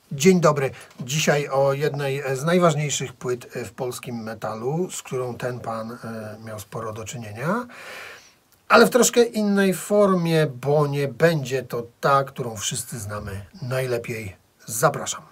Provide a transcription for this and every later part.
Dzień dobry. Dzisiaj o jednej z najważniejszych płyt w polskim metalu, z którą ten pan miał sporo do czynienia, ale w troszkę innej formie, bo nie będzie to ta, którą wszyscy znamy najlepiej. Zapraszam.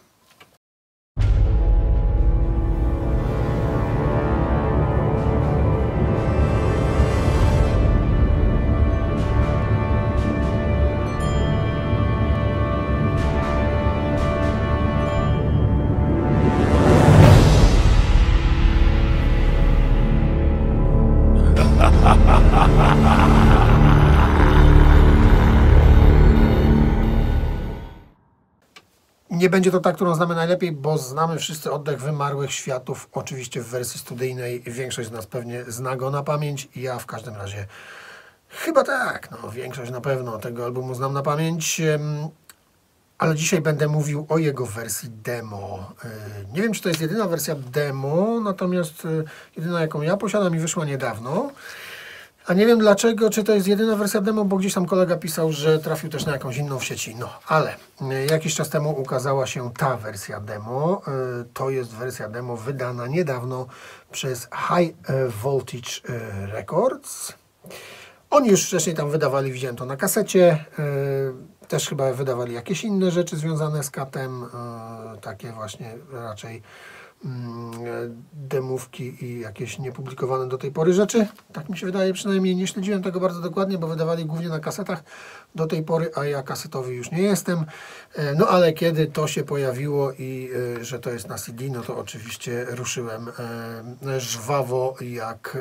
Nie będzie to ta, którą znamy najlepiej, bo znamy wszyscy Oddech Wymarłych Światów, oczywiście w wersji studyjnej. Większość z nas pewnie zna go na pamięć. Ja w każdym razie chyba tak, no większość na pewno tego albumu znam na pamięć. Ale dzisiaj będę mówił o jego wersji demo. Nie wiem, czy to jest jedyna wersja demo, natomiast jedyna, jaką ja posiadam i wyszła niedawno. A nie wiem dlaczego, czy to jest jedyna wersja demo, bo gdzieś tam kolega pisał, że trafił też na jakąś inną w sieci. No, ale jakiś czas temu ukazała się ta wersja demo. To jest wersja demo wydana niedawno przez High Voltage Records. Oni już wcześniej tam wydawali, widziałem to na kasecie. Też chyba wydawali jakieś inne rzeczy związane z katem. Takie właśnie raczej demówki i jakieś niepublikowane do tej pory rzeczy. Tak mi się wydaje, przynajmniej nie śledziłem tego bardzo dokładnie, bo wydawali głównie na kasetach do tej pory, a ja kasetowy już nie jestem. No ale kiedy to się pojawiło i że to jest na CD, no to oczywiście ruszyłem żwawo jak...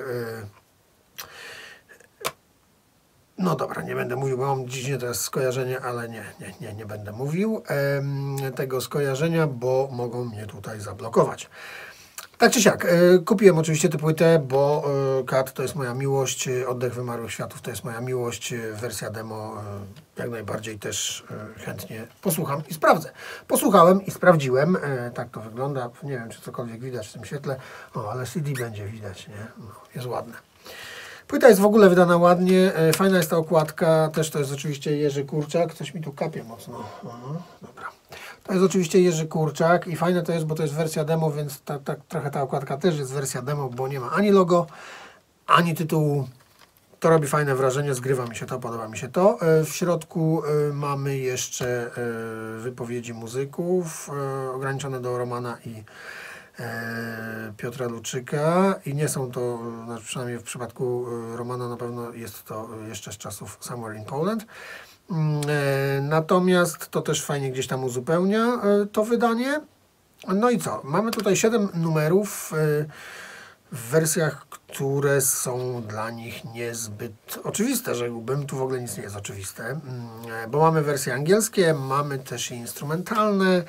No dobra, nie będę mówił, bo mam dziś teraz skojarzenie, ale nie będę mówił tego skojarzenia, bo mogą mnie tutaj zablokować. Tak czy siak, kupiłem oczywiście tę płytę, bo Kat to jest moja miłość, Oddech Wymarłych Światów to jest moja miłość, wersja demo jak najbardziej też chętnie posłucham i sprawdzę. Posłuchałem i sprawdziłem, tak to wygląda, nie wiem czy cokolwiek widać w tym świetle, o ale CD będzie widać, nie? No, jest ładne. Płyta jest w ogóle wydana ładnie, fajna jest ta okładka, też to jest oczywiście Jerzy Kurczak, coś mi tu kapie mocno, dobra. To jest oczywiście Jerzy Kurczak i fajne to jest, bo to jest wersja demo, więc trochę ta okładka też jest wersja demo, bo nie ma ani logo, ani tytułu. To robi fajne wrażenie, zgrywa mi się to, podoba mi się to. W środku mamy jeszcze wypowiedzi muzyków, ograniczone do Romana i Piotra Luczyka i nie są to, znaczy przynajmniej w przypadku Romana na pewno jest to jeszcze z czasów Somewhere in Poland. Natomiast to też fajnie gdzieś tam uzupełnia to wydanie. No i co? Mamy tutaj 7 numerów w wersjach, które są dla nich niezbyt oczywiste, rzekłbym. Tu w ogóle nic nie jest oczywiste, bo mamy wersje angielskie, mamy też i instrumentalne.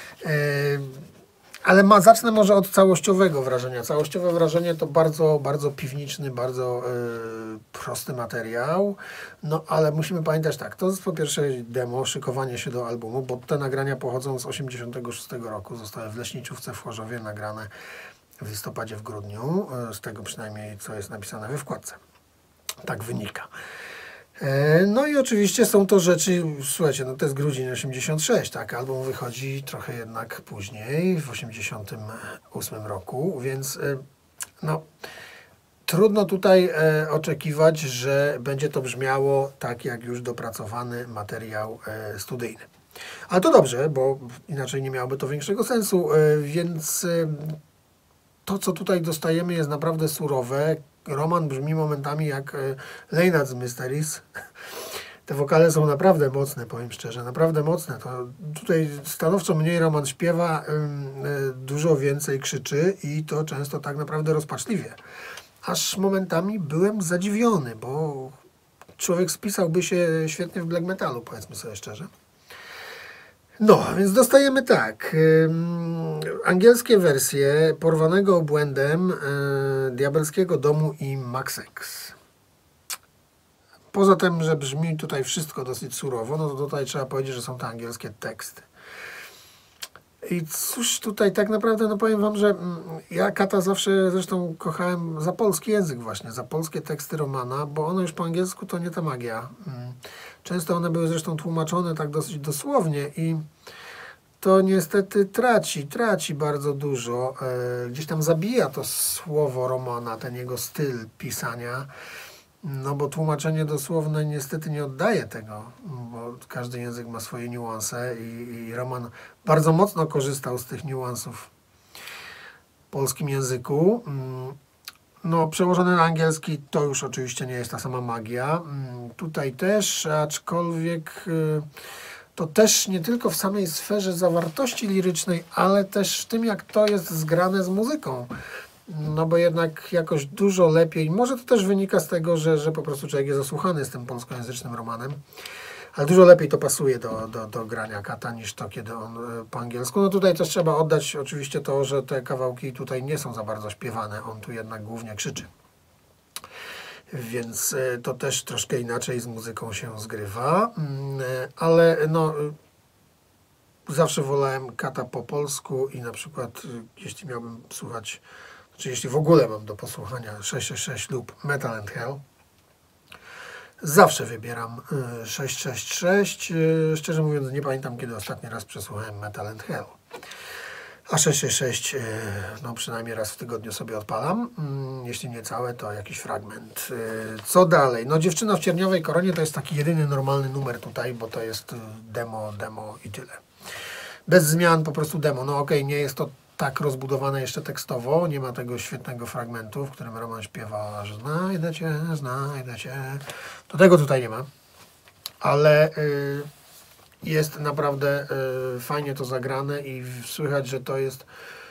Ale zacznę może od całościowego wrażenia. Całościowe wrażenie to bardzo piwniczny, bardzo prosty materiał. No ale musimy pamiętać tak, to jest po pierwsze demo, szykowanie się do albumu, bo te nagrania pochodzą z 1986 roku. Zostały w Leśniczówce w Chorzowie nagrane w listopadzie, w grudniu. Z tego przynajmniej co jest napisane we wkładce. Tak wynika. No i oczywiście są to rzeczy, słuchajcie, no to jest grudzień 86, tak, album wychodzi trochę jednak później, w 88 roku, więc no trudno tutaj oczekiwać, że będzie to brzmiało tak jak już dopracowany materiał studyjny. Ale to dobrze, bo inaczej nie miałoby to większego sensu, więc to co tutaj dostajemy jest naprawdę surowe. Roman brzmi momentami jak Lejnat z Mysteries. Te wokale są naprawdę mocne, powiem szczerze, naprawdę mocne. To tutaj stanowczo mniej Roman śpiewa, dużo więcej krzyczy i to często tak naprawdę rozpaczliwie. Aż momentami byłem zadziwiony, bo człowiek spisałby się świetnie w black metalu, powiedzmy sobie szczerze. No, więc dostajemy tak, angielskie wersje Porwanego obłędem, Diabelskiego domu i Maxex. Poza tym, że brzmi tutaj wszystko dosyć surowo, no to tutaj trzeba powiedzieć, że są to angielskie teksty. I cóż tutaj tak naprawdę, no powiem wam, że ja Kata zawsze zresztą kochałem za polski język właśnie, za polskie teksty Romana, bo one już po angielsku to nie ta magia. Często one były zresztą tłumaczone tak dosyć dosłownie i to niestety traci bardzo dużo. Gdzieś tam zabija to słowo Romana, ten jego styl pisania. No bo tłumaczenie dosłowne niestety nie oddaje tego, bo każdy język ma swoje niuanse i Roman bardzo mocno korzystał z tych niuansów w polskim języku. No, przełożone na angielski to już oczywiście nie jest ta sama magia. Tutaj też, aczkolwiek to też nie tylko w samej sferze zawartości lirycznej, ale też w tym, jak to jest zgrane z muzyką. No bo jednak jakoś dużo lepiej, może to też wynika z tego, że po prostu człowiek jest zasłuchany z tym polskojęzycznym Romanem, ale dużo lepiej to pasuje do grania Kata niż to, kiedy on po angielsku. No tutaj też trzeba oddać oczywiście to, że te kawałki tutaj nie są za bardzo śpiewane, on tu jednak głównie krzyczy. Więc to też troszkę inaczej z muzyką się zgrywa, ale no zawsze wolałem Kata po polsku i na przykład jeśli miałbym słuchać, czy jeśli w ogóle mam do posłuchania 666 lub Metal and Hell, zawsze wybieram 666. Szczerze mówiąc nie pamiętam, kiedy ostatni raz przesłuchałem Metal and Hell. A 666 no przynajmniej raz w tygodniu sobie odpalam. Jeśli nie całe, to jakiś fragment. Co dalej? No Dziewczyna w cierniowej koronie to jest taki jedyny normalny numer tutaj, bo to jest demo i tyle. Bez zmian, po prostu demo. No okej, nie jest to tak rozbudowane jeszcze tekstowo, nie ma tego świetnego fragmentu, w którym Roman śpiewa, że znajdę cię. To tego tutaj nie ma, ale jest naprawdę fajnie to zagrane i słychać, że to jest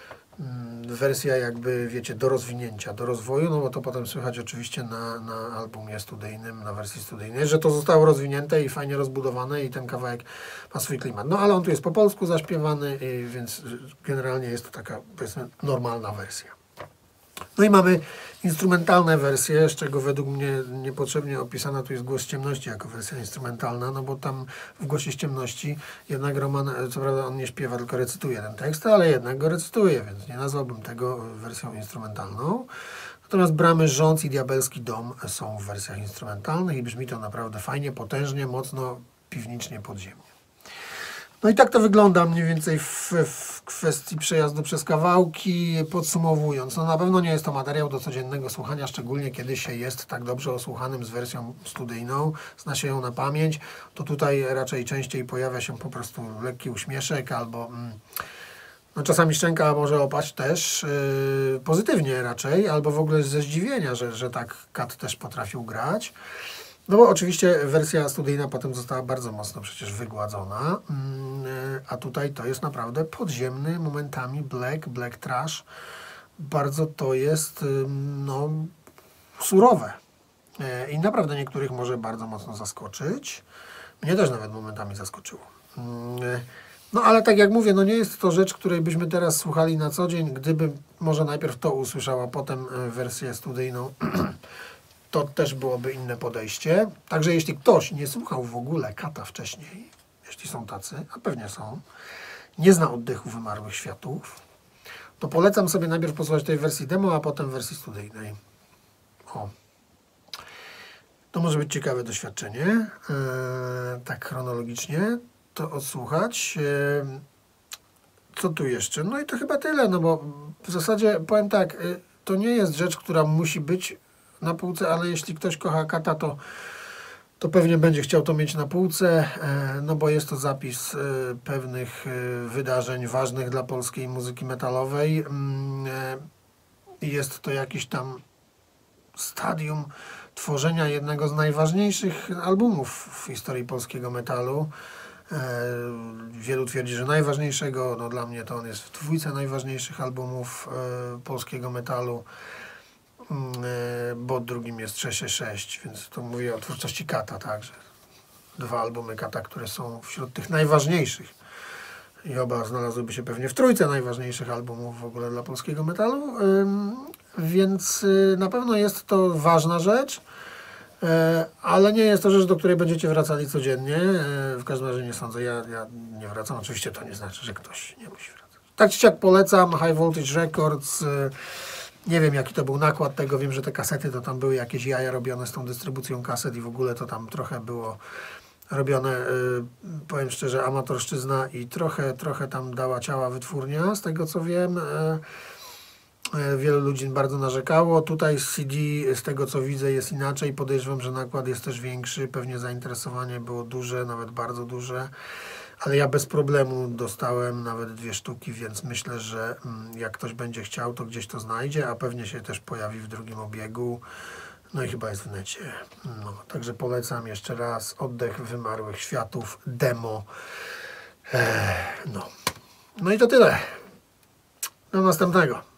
wersja jakby, wiecie, do rozwinięcia, do rozwoju, no bo to potem słychać oczywiście na albumie studyjnym, na wersji studyjnej, że to zostało rozwinięte i fajnie rozbudowane i ten kawałek ma swój klimat. No ale on tu jest po polsku zaśpiewany, więc generalnie jest to taka, powiedzmy, normalna wersja. No i mamy instrumentalne wersje, z czego według mnie niepotrzebnie opisana tu jest Głos z ciemności jako wersja instrumentalna, no bo tam w Głosie z ciemności jednak Roman, co prawda on nie śpiewa, tylko recytuje ten tekst, ale jednak go recytuje, więc nie nazwałbym tego wersją instrumentalną. Natomiast Bramy Rządz i Diabelski Dom są w wersjach instrumentalnych i brzmi to naprawdę fajnie, potężnie, mocno, piwnicznie, podziemnie. No i tak to wygląda mniej więcej w kwestii przejazdu przez kawałki. Podsumowując, no na pewno nie jest to materiał do codziennego słuchania, szczególnie kiedy się jest tak dobrze osłuchanym z wersją studyjną, zna się ją na pamięć, to tutaj raczej częściej pojawia się po prostu lekki uśmieszek albo no czasami szczęka może opaść też pozytywnie raczej, albo w ogóle ze zdziwienia, że tak Kat też potrafił grać. No bo oczywiście wersja studyjna potem została bardzo mocno przecież wygładzona, a tutaj to jest naprawdę podziemny, momentami black trash. Bardzo to jest no, surowe i naprawdę niektórych może bardzo mocno zaskoczyć. Mnie też nawet momentami zaskoczyło. No ale tak jak mówię, no nie jest to rzecz, której byśmy teraz słuchali na co dzień. Gdybym może najpierw to usłyszał, a potem wersję studyjną, to też byłoby inne podejście. Także jeśli ktoś nie słuchał w ogóle Kata wcześniej, jeśli są tacy, a pewnie są, nie zna Oddechu Wymarłych Światów, to polecam sobie najpierw posłuchać tej wersji demo, a potem wersji studyjnej. O. To może być ciekawe doświadczenie, tak chronologicznie to odsłuchać. Co tu jeszcze? No i to chyba tyle, no bo w zasadzie powiem tak, to nie jest rzecz, która musi być na półce, ale jeśli ktoś kocha Kata, to pewnie będzie chciał to mieć na półce, no bo jest to zapis pewnych wydarzeń ważnych dla polskiej muzyki metalowej. Jest to jakiś tam stadium tworzenia jednego z najważniejszych albumów w historii polskiego metalu. Wielu twierdzi, że najważniejszego, no dla mnie to on jest w dwójce najważniejszych albumów polskiego metalu, bo drugim jest 666, więc to mówię o twórczości Kata, także dwa albumy Kata, które są wśród tych najważniejszych i oba znalazłyby się pewnie w trójce najważniejszych albumów w ogóle dla polskiego metalu, więc na pewno jest to ważna rzecz, ale nie jest to rzecz, do której będziecie wracali codziennie, w każdym razie nie sądzę, ja nie wracam, oczywiście to nie znaczy, że ktoś nie musi wracać. Tak czy siak polecam, High Voltage Records. Nie wiem, jaki to był nakład tego, wiem, że te kasety to tam były jakieś jaja robione z tą dystrybucją kaset i w ogóle to tam trochę było robione, powiem szczerze, amatorszczyzna i trochę tam dała ciała wytwórnia, z tego co wiem. Wielu ludzi bardzo narzekało. Tutaj z CD, z tego co widzę, jest inaczej. Podejrzewam, że nakład jest też większy. Pewnie zainteresowanie było duże, nawet bardzo duże. Ale ja bez problemu dostałem nawet 2 sztuki, więc myślę, że jak ktoś będzie chciał, to gdzieś to znajdzie, a pewnie się też pojawi w drugim obiegu. No i chyba jest w necie. No, także polecam jeszcze raz Oddech Wymarłych Światów demo. No. No i to tyle. Do następnego.